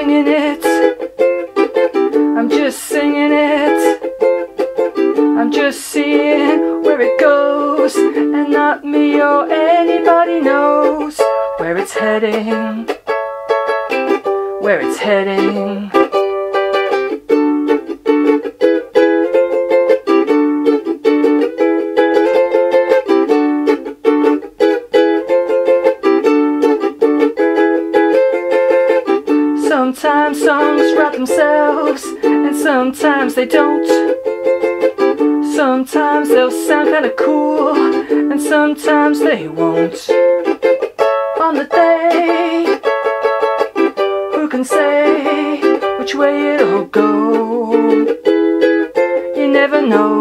singing it, I'm just singing it, I'm just seeing where it goes, and not me or anybody knows where it's heading, where it's heading. Sometimes songs write themselves, and sometimes they don't. Sometimes they'll sound kinda cool, and sometimes they won't. On the day, who can say which way it'll go? You never know.